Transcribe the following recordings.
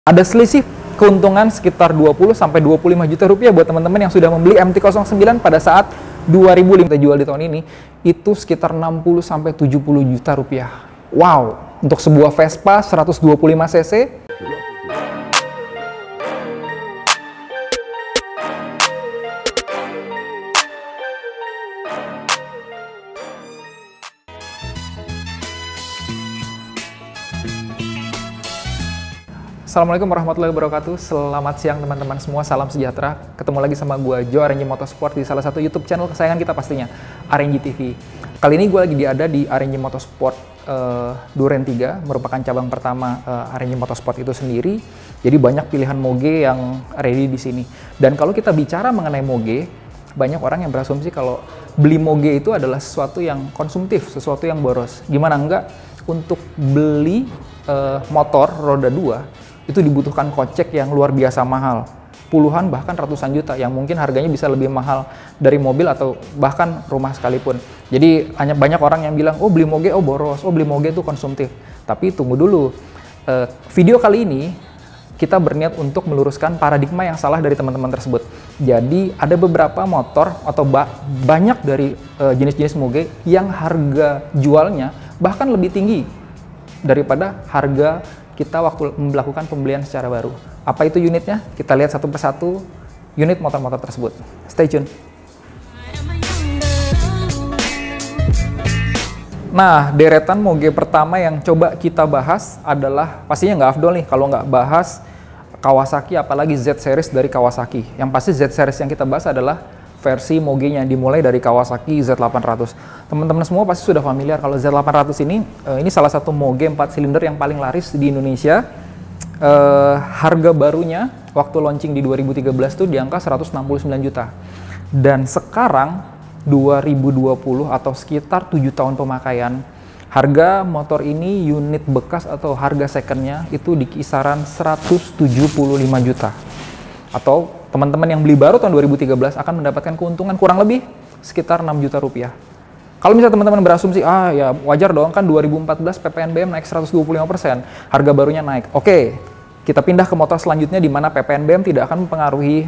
Ada selisih keuntungan sekitar 20 sampai 25 juta rupiah buat teman-teman yang sudah membeli MT-09 pada saat 2005 kita jual di tahun ini, itu sekitar 60 sampai 70 juta rupiah. Wow, untuk sebuah Vespa 125 cc. Assalamualaikum warahmatullahi wabarakatuh. Selamat siang teman-teman semua, salam sejahtera. Ketemu lagi sama gue Jo, RNG Motorsport, di salah satu YouTube channel kesayangan kita pastinya, RNG TV. Kali ini gue lagi ada di RNG Motorsport Duren 3, merupakan cabang pertama RNG Motorsport itu sendiri. Jadi banyak pilihan moge yang ready di sini. Dan kalau kita bicara mengenai moge, banyak orang yang berasumsi kalau beli moge itu adalah sesuatu yang konsumtif, sesuatu yang boros. Gimana enggak? Untuk beli motor roda 2 itu dibutuhkan kocek yang luar biasa mahal, puluhan bahkan ratusan juta, yang mungkin harganya bisa lebih mahal dari mobil atau bahkan rumah sekalipun. Jadi hanya banyak orang yang bilang, oh beli moge, oh boros, oh beli moge itu konsumtif. Tapi tunggu dulu, video kali ini kita berniat untuk meluruskan paradigma yang salah dari teman-teman tersebut. Jadi ada beberapa motor atau banyak dari jenis-jenis moge yang harga jualnya bahkan lebih tinggi daripada harga kita waktu melakukan pembelian secara baru. Apa itu unitnya? Kita lihat satu persatu unit motor-motor tersebut. Stay tune. Nah, deretan moge pertama yang coba kita bahas adalah, pastinya nggak afdol nih kalau nggak bahas Kawasaki, apalagi Z series dari Kawasaki. Yang pasti Z series yang kita bahas adalah versi mogenya, dimulai dari Kawasaki Z800. Teman-teman semua pasti sudah familiar kalau Z800 ini salah satu moge 4 silinder yang paling laris di Indonesia. Harga barunya waktu launching di 2013 tuh di angka 169 juta. Dan sekarang 2020 atau sekitar 7 tahun pemakaian, harga motor ini unit bekas atau harga secondnya itu di kisaran 175 juta. Atau teman-teman yang beli baru tahun 2013 akan mendapatkan keuntungan kurang lebih sekitar 6 juta rupiah. Kalau misalnya teman-teman berasumsi, ya wajar dong, kan 2014 PPNBM naik 125%, harga barunya naik. Oke, kita pindah ke motor selanjutnya di mana PPNBM tidak akan mempengaruhi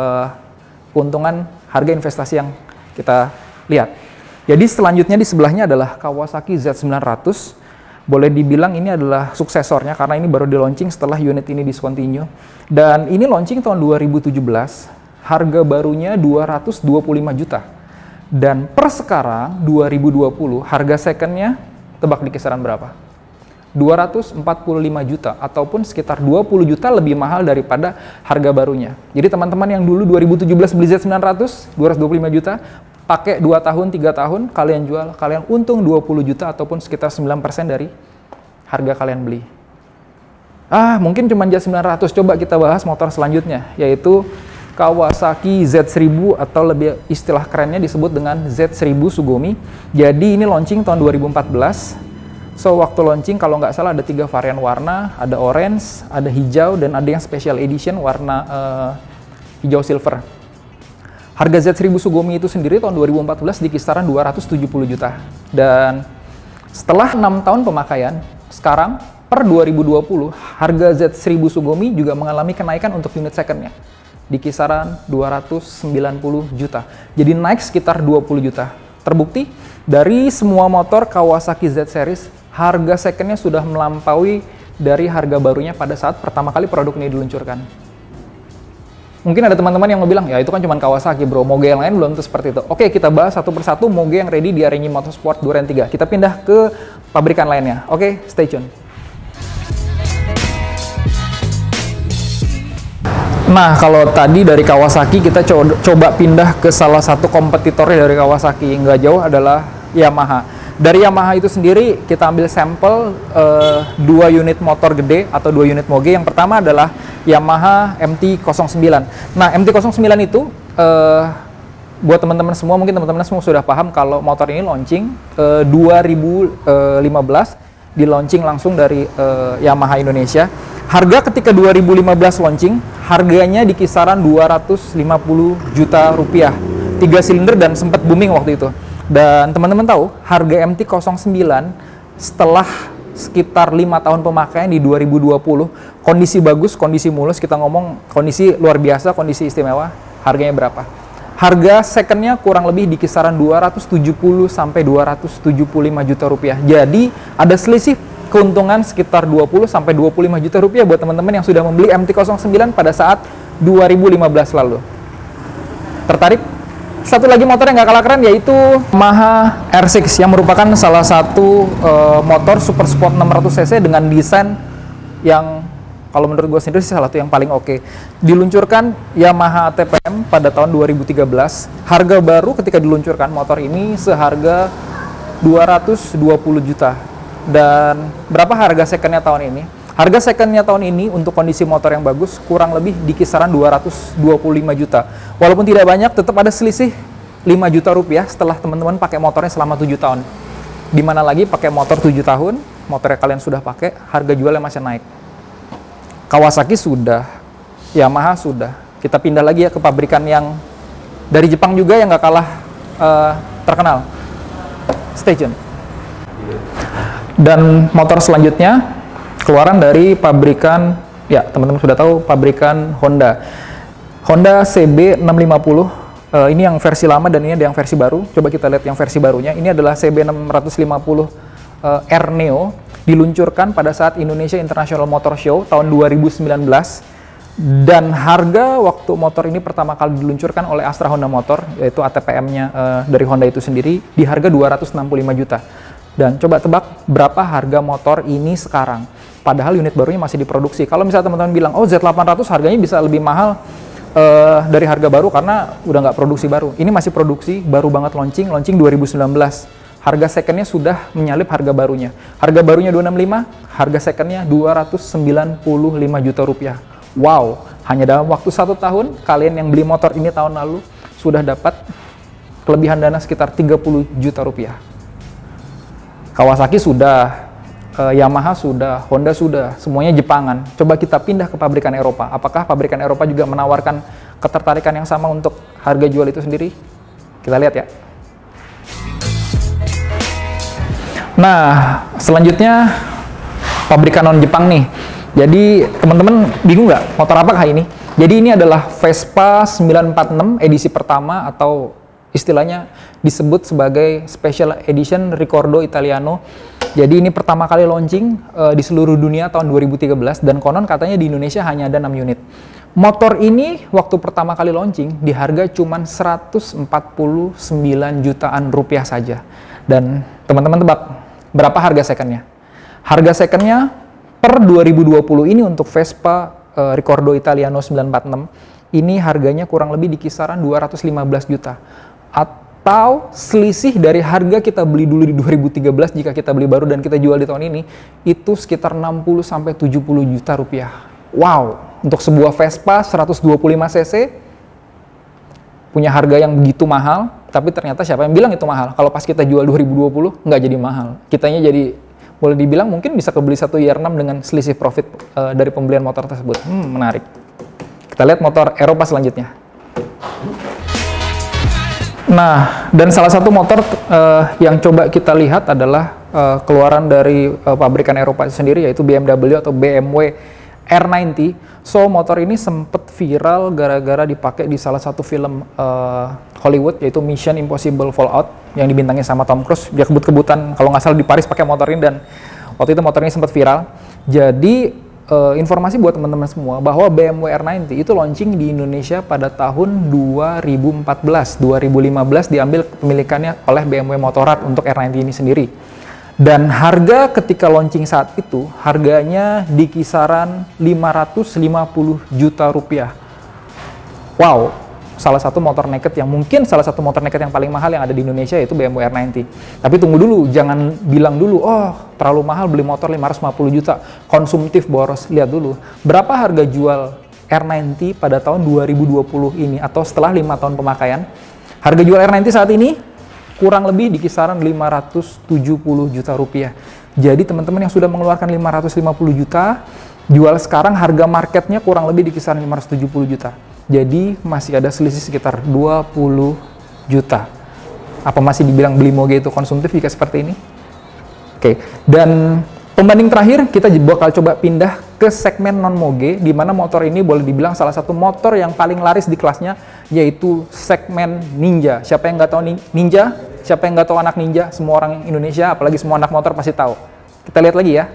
keuntungan harga investasi yang kita lihat. Jadi selanjutnya di sebelahnya adalah Kawasaki Z900. Boleh dibilang ini adalah suksesornya karena ini baru di launching setelah unit ini discontinue. Dan ini launching tahun 2017, harga barunya 225 juta. Dan per sekarang 2020 harga secondnya tebak di kisaran berapa? 245 juta ataupun sekitar 20 juta lebih mahal daripada harga barunya. Jadi teman-teman yang dulu 2017 beli Z900 225 juta, pakai 2 tahun, 3 tahun, kalian jual, kalian untung 20 juta ataupun sekitar 9% dari harga kalian beli. Mungkin cuma Z900, coba kita bahas motor selanjutnya, yaitu Kawasaki Z1000 atau lebih istilah kerennya disebut dengan Z1000 Sugumi. Jadi ini launching tahun 2014. So, waktu launching kalau nggak salah ada 3 varian warna, ada orange, ada hijau, dan ada yang special edition warna hijau silver. Harga Z1000 Sugumi itu sendiri tahun 2014 di kisaran 270 juta. Dan setelah 6 tahun pemakaian, sekarang per 2020, harga Z1000 Sugumi juga mengalami kenaikan untuk unit secondnya di kisaran 290 juta. Jadi naik sekitar 20 juta. Terbukti dari semua motor Kawasaki Z Series, harga secondnya sudah melampaui dari harga barunya pada saat pertama kali produk ini diluncurkan. Mungkin ada teman-teman yang mau bilang, ya itu kan cuma Kawasaki bro, moge yang lain belum tuh seperti itu. Oke, kita bahas satu persatu moge yang ready di RNG Motorsport Duren 3. Kita pindah ke pabrikan lainnya. Oke, stay tune. Nah, kalau tadi dari Kawasaki, kita coba pindah ke salah satu kompetitornya dari Kawasaki. Nggak jauh adalah Yamaha. Dari Yamaha itu sendiri, kita ambil sampel 2 unit motor gede atau 2 unit moge. Yang pertama adalah Yamaha MT-09. Nah, MT-09 itu buat teman-teman semua, mungkin teman-teman semua sudah paham kalau motor ini launching 2015, di launching langsung dari Yamaha Indonesia. Harga ketika 2015 launching, harganya di kisaran 250 juta rupiah. 3 silinder dan sempat booming waktu itu. Dan teman-teman tahu, harga MT-09 setelah sekitar 5 tahun pemakaian di 2020, kondisi bagus, kondisi mulus, kita ngomong kondisi luar biasa, kondisi istimewa, harganya berapa? Harga secondnya kurang lebih di kisaran 270 sampai 275 juta rupiah. Jadi ada selisih keuntungan sekitar 20 sampai 25 juta rupiah buat teman-teman yang sudah membeli MT-09 pada saat 2015 lalu. Tertarik? Satu lagi motor yang nggak kalah keren yaitu Yamaha R6 yang merupakan salah satu motor super sport 600cc dengan desain yang kalau menurut gue sendiri salah satu yang paling oke. Diluncurkan Yamaha TPM pada tahun 2013. Harga baru ketika diluncurkan motor ini seharga 220 juta. Dan berapa harga secondnya tahun ini? Harga secondnya tahun ini untuk kondisi motor yang bagus kurang lebih di kisaran 225 juta. Walaupun tidak banyak, tetap ada selisih 5 juta rupiah setelah teman-teman pakai motornya selama 7 tahun. Dimana lagi pakai motor 7 tahun, motornya kalian sudah pakai, harga jualnya masih naik. Kawasaki sudah, Yamaha sudah. Kita pindah lagi ya ke pabrikan yang dari Jepang juga yang nggak kalah terkenal. Stay tune. Dan motor selanjutnya keluaran dari pabrikan, ya teman-teman sudah tahu, pabrikan Honda. Honda CB650, ini yang versi lama dan ini ada yang versi baru. Coba kita lihat yang versi barunya. Ini adalah CB650 R Neo, diluncurkan pada saat Indonesia International Motor Show tahun 2019. Dan harga waktu motor ini pertama kali diluncurkan oleh Astra Honda Motor, yaitu ATPM-nya dari Honda itu sendiri, di harga 265 juta. Dan coba tebak berapa harga motor ini sekarang. Padahal unit barunya masih diproduksi. Kalau misalnya teman-teman bilang, oh Z800 harganya bisa lebih mahal dari harga baru karena udah nggak produksi baru. Ini masih produksi, baru banget launching 2019. Harga secondnya sudah menyalip harga barunya. Harga barunya 265, harga secondnya 295 juta rupiah. Wow, hanya dalam waktu 1 tahun, kalian yang beli motor ini tahun lalu sudah dapat kelebihan dana sekitar 30 juta rupiah. Kawasaki sudah, Yamaha sudah, Honda sudah, semuanya Jepangan. Coba kita pindah ke pabrikan Eropa. Apakah pabrikan Eropa juga menawarkan ketertarikan yang sama untuk harga jual itu sendiri? Kita lihat ya. Nah, selanjutnya pabrikan non-Jepang nih. Jadi teman-teman bingung nggak motor apakah ini? Jadi ini adalah Vespa 946 edisi pertama atau istilahnya disebut sebagai Special Edition Ricordo Italiano. Jadi ini pertama kali launching di seluruh dunia tahun 2013 dan konon katanya di Indonesia hanya ada 6 unit. Motor ini waktu pertama kali launching di harga cuma 149 jutaan rupiah saja. Dan teman-teman tebak berapa harga secondnya? Harga secondnya per 2020 ini untuk Vespa Ricordo Italiano 946 ini harganya kurang lebih di kisaran 215 juta. Atau selisih dari harga kita beli dulu di 2013 jika kita beli baru dan kita jual di tahun ini itu sekitar 60 sampai 70 juta rupiah. Wow, untuk sebuah Vespa 125 cc punya harga yang begitu mahal, tapi ternyata siapa yang bilang itu mahal? Kalau pas kita jual 2020 nggak jadi mahal. Kitanya jadi boleh dibilang mungkin bisa kebeli satu IR6 dengan selisih profit dari pembelian motor tersebut. Menarik. Kita lihat motor Eropa selanjutnya. Nah, dan salah satu motor yang coba kita lihat adalah keluaran dari pabrikan Eropa itu sendiri, yaitu BMW atau BMW R90. So, motor ini sempat viral gara-gara dipakai di salah satu film Hollywood, yaitu Mission Impossible Fallout, yang dibintangi sama Tom Cruise. Dia kebut-kebutan, kalau nggak salah di Paris pakai motor ini, dan waktu itu motor ini sempat viral. Jadi, informasi buat teman-teman semua bahwa BMW R90 itu launching di Indonesia pada tahun 2014. 2015 diambil kepemilikannya oleh BMW Motorrad untuk R90 ini sendiri. Dan harga ketika launching saat itu, harganya di kisaran 550 juta rupiah. Wow, salah satu motor naked yang mungkin salah satu motor naked yang paling mahal yang ada di Indonesia yaitu BMW R90. Tapi tunggu dulu, jangan bilang dulu, oh terlalu mahal beli motor 550 juta, konsumtif boros. Lihat dulu, berapa harga jual R90 pada tahun 2020 ini atau setelah 5 tahun pemakaian. Harga jual R90 saat ini kurang lebih di kisaran 570 juta rupiah. Jadi teman-teman yang sudah mengeluarkan 550 juta, jual sekarang harga marketnya kurang lebih di kisaran 570 juta. Jadi masih ada selisih sekitar 20 juta. Apa masih dibilang beli moge itu konsumtif jika seperti ini? Oke. Dan Pembanding terakhir, kita bakal coba pindah ke segmen non-moge, di mana motor ini boleh dibilang salah satu motor yang paling laris di kelasnya, yaitu segmen Ninja. Siapa yang nggak tahu Ninja? Siapa yang nggak tahu anak Ninja? Semua orang Indonesia, apalagi semua anak motor pasti tahu. Kita lihat lagi ya.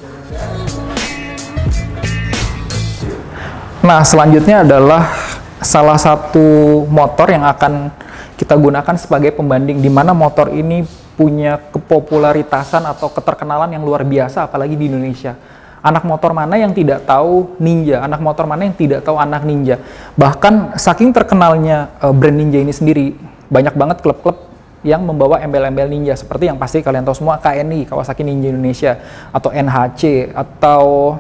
Nah, selanjutnya adalah salah satu motor yang akan kita gunakan sebagai pembanding, di mana motor ini punya kepopularitasan atau keterkenalan yang luar biasa, apalagi di Indonesia. Anak motor mana yang tidak tahu Ninja? Anak motor mana yang tidak tahu anak Ninja? Bahkan saking terkenalnya brand Ninja ini sendiri, banyak banget klub-klub yang membawa embel-embel Ninja, seperti yang pasti kalian tahu semua, KNI, Kawasaki Ninja Indonesia, atau NHC, atau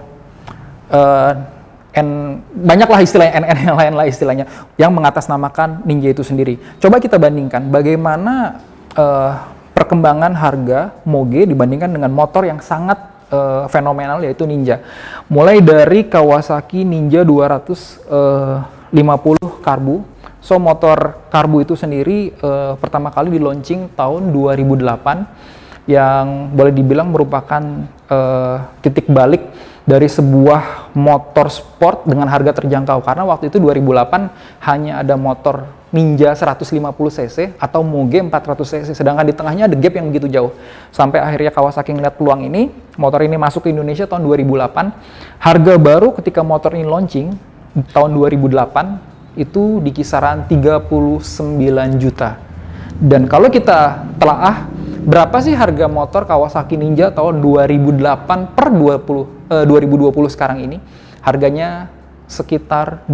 banyaklah istilahnya, NN yang lain lah istilahnya, yang mengatasnamakan Ninja itu sendiri. Coba kita bandingkan bagaimana perkembangan harga moge dibandingkan dengan motor yang sangat fenomenal, yaitu Ninja. Mulai dari Kawasaki Ninja 250 karbu. So, motor karbu itu sendiri pertama kali di launching tahun 2008, yang boleh dibilang merupakan titik balik dari sebuah motor sport dengan harga terjangkau, karena waktu itu 2008 hanya ada motor Ninja 150cc atau moge 400cc, sedangkan di tengahnya ada gap yang begitu jauh. Sampai akhirnya Kawasaki ngeliat peluang ini, motor ini masuk ke Indonesia tahun 2008. Harga baru ketika motor ini launching tahun 2008 itu di kisaran 39 juta. Dan kalau kita telaah berapa sih harga motor Kawasaki Ninja tahun 2008 per 2020 sekarang ini? Harganya sekitar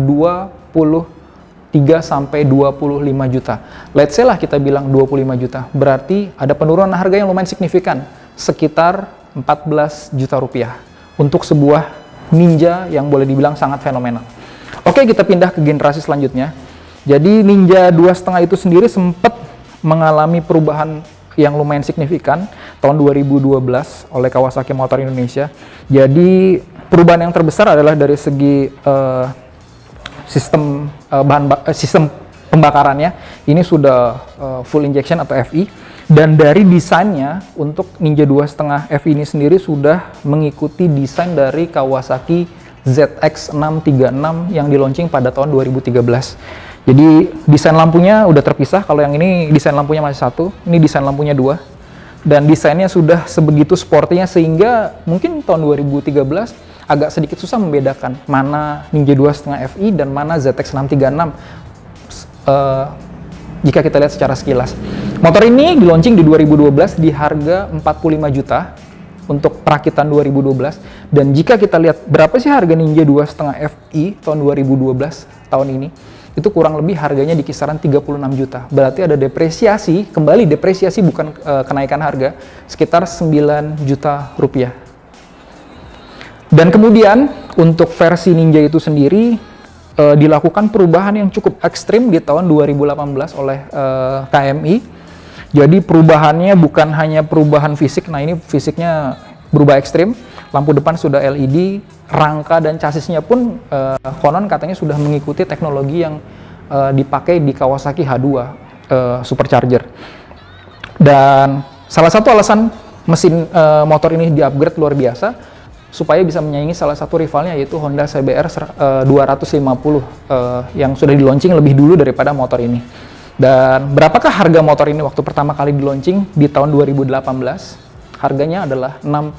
23 sampai 25 juta. Let's say lah kita bilang 25 juta. Berarti ada penurunan harga yang lumayan signifikan, sekitar 14 juta rupiah untuk sebuah Ninja yang boleh dibilang sangat fenomenal. Oke, kita pindah ke generasi selanjutnya. Jadi Ninja 2.5 itu sendiri sempat mengalami perubahan yang lumayan signifikan tahun 2012 oleh Kawasaki Motor Indonesia. Jadi perubahan yang terbesar adalah dari segi sistem pembakarannya. Ini sudah full injection atau FI, dan dari desainnya untuk Ninja 2.5 FI ini sendiri sudah mengikuti desain dari Kawasaki ZX636 yang di launching pada tahun 2013. Jadi desain lampunya udah terpisah. Kalau yang ini desain lampunya masih satu, ini desain lampunya dua, dan desainnya sudah sebegitu sportinya sehingga mungkin tahun 2013 agak sedikit susah membedakan mana Ninja 2.5 FI dan mana ZX636 jika kita lihat secara sekilas. Motor ini di launching di 2012 di harga 45 juta untuk perakitan 2012, dan jika kita lihat berapa sih harga Ninja 2.5 FI tahun 2012 tahun ini, itu kurang lebih harganya di kisaran 36 juta. Berarti ada depresiasi, kembali depresiasi bukan kenaikan harga, sekitar 9 juta rupiah. Dan kemudian untuk versi Ninja itu sendiri dilakukan perubahan yang cukup ekstrim di tahun 2018 oleh KMI. Jadi perubahannya bukan hanya perubahan fisik, nah ini fisiknya berubah ekstrim, lampu depan sudah LED, rangka dan chassisnya pun konon katanya sudah mengikuti teknologi yang dipakai di Kawasaki H2 Supercharger. Dan salah satu alasan mesin motor ini di-upgrade luar biasa supaya bisa menyaingi salah satu rivalnya, yaitu Honda CBR 250 yang sudah di-launching lebih dulu daripada motor ini. Dan berapakah harga motor ini waktu pertama kali di-launching di tahun 2018? Harganya adalah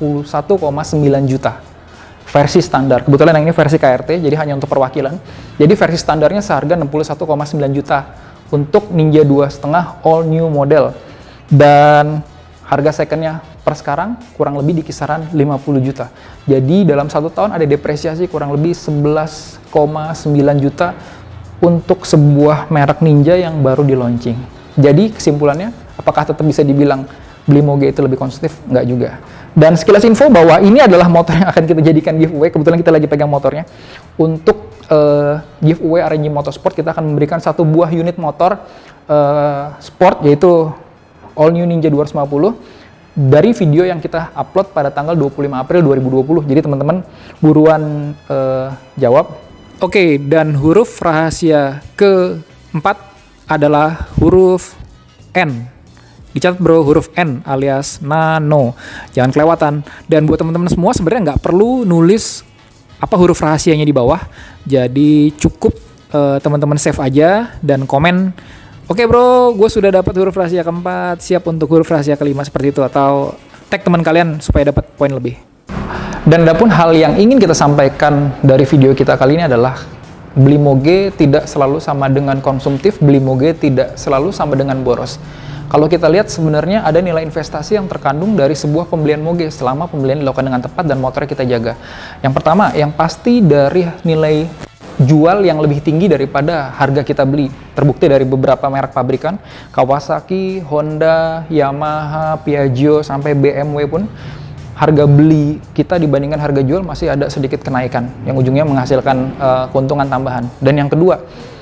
61,9 juta. Versi standar. Kebetulan yang ini versi KRT, jadi hanya untuk perwakilan. Jadi versi standarnya seharga 61,9 juta untuk Ninja 2.5 all new model. Dan harga secondnya per sekarang kurang lebih di kisaran 50 juta. Jadi dalam satu tahun ada depresiasi kurang lebih 11,9 juta untuk sebuah merek Ninja yang baru di launching. Jadi kesimpulannya, apakah tetap bisa dibilang beli moge itu lebih konsumtif? Enggak juga. Dan sekilas info bahwa ini adalah motor yang akan kita jadikan giveaway. Kebetulan kita lagi pegang motornya. Untuk giveaway RNG Motorsport, kita akan memberikan satu buah unit motor sport, yaitu all new Ninja 250 dari video yang kita upload pada tanggal 25 April 2020. Jadi teman-teman buruan jawab. Oke, dan huruf rahasia keempat adalah huruf N, Dicatat bro, huruf N alias nano. Jangan kelewatan. Dan buat teman-teman semua sebenarnya nggak perlu nulis apa huruf rahasianya di bawah. Jadi cukup teman-teman save aja dan komen, oke bro, gue sudah dapat huruf rahasia keempat, siap untuk huruf rahasia kelima, seperti itu. Atau tag teman kalian supaya dapat poin lebih. Dan adapun hal yang ingin kita sampaikan dari video kita kali ini adalah beli moge tidak selalu sama dengan konsumtif, beli moge tidak selalu sama dengan boros. Kalau kita lihat sebenarnya ada nilai investasi yang terkandung dari sebuah pembelian moge selama pembelian dilakukan dengan tepat dan motornya kita jaga. Yang pertama, yang pasti dari nilai jual yang lebih tinggi daripada harga kita beli. Terbukti dari beberapa merek pabrikan, Kawasaki, Honda, Yamaha, Piaggio, sampai BMW pun harga beli kita dibandingkan harga jual masih ada sedikit kenaikan yang ujungnya menghasilkan keuntungan tambahan. Dan yang kedua,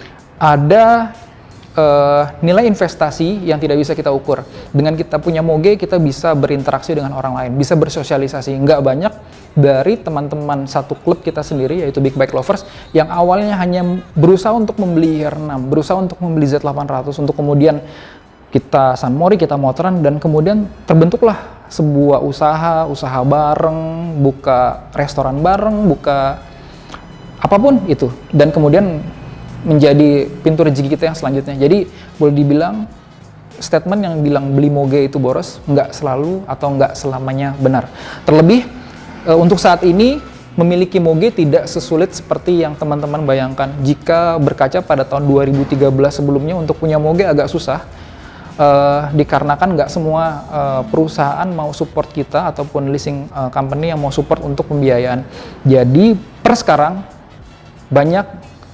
ada nilai investasi yang tidak bisa kita ukur. Dengan kita punya moge, kita bisa berinteraksi dengan orang lain, bisa bersosialisasi. Nggak banyak dari teman-teman satu klub kita sendiri, yaitu Big Bike Lovers, yang awalnya hanya berusaha untuk membeli R6, berusaha untuk membeli Z800, untuk kemudian kita San Mori, kita motoran, dan kemudian terbentuklah sebuah usaha bareng, buka restoran bareng, buka apapun itu, dan kemudian menjadi pintu rezeki kita yang selanjutnya. Jadi boleh dibilang statement yang bilang beli moge itu boros nggak selalu atau nggak selamanya benar. Terlebih untuk saat ini memiliki moge tidak sesulit seperti yang teman-teman bayangkan. Jika berkaca pada tahun 2013 sebelumnya, untuk punya moge agak susah. Dikarenakan nggak semua perusahaan mau support kita ataupun leasing company yang mau support untuk pembiayaan. Jadi per sekarang banyak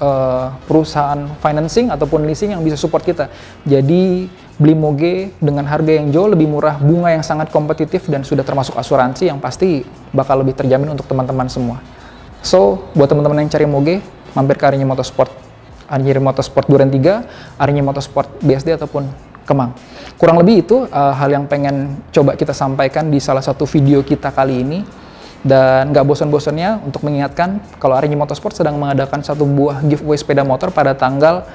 perusahaan financing ataupun leasing yang bisa support kita. Jadi beli moge dengan harga yang jauh lebih murah, bunga yang sangat kompetitif, dan sudah termasuk asuransi yang pasti bakal lebih terjamin untuk teman-teman semua. So buat teman-teman yang cari moge, mampir ke Arinyi Motorsport, Arinyi Motorsport Duren 3, Arinyi Motorsport BSD ataupun Kemang. Kurang lebih itu hal yang pengen coba kita sampaikan di salah satu video kita kali ini. Dan nggak bosan-bosannya untuk mengingatkan kalau Arinyi Motorsport sedang mengadakan satu buah giveaway sepeda motor pada tanggal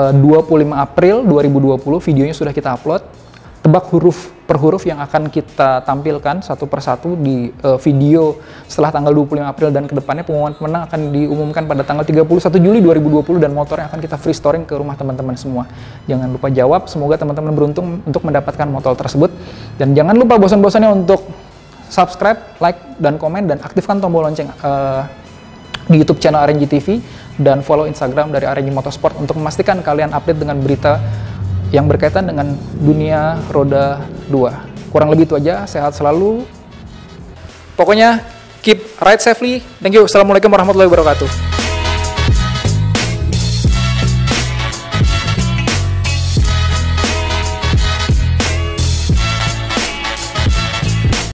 25 April 2020. Videonya sudah kita upload. Tebak huruf per huruf yang akan kita tampilkan satu persatu di video setelah tanggal 25 April, dan kedepannya pengumuman pemenang akan diumumkan pada tanggal 31 Juli 2020, dan motornya akan kita free storing ke rumah teman-teman semua. Jangan lupa jawab, semoga teman-teman beruntung untuk mendapatkan motor tersebut. Dan jangan lupa bosan-bosannya untuk subscribe, like, dan komen, dan aktifkan tombol lonceng di YouTube channel Arinyi TV, dan follow Instagram dari Arinyi Motorsport untuk memastikan kalian update dengan berita yang berkaitan dengan dunia roda 2. Kurang lebih itu aja, sehat selalu. Pokoknya keep ride safely. Thank you. Assalamualaikum warahmatullahi wabarakatuh.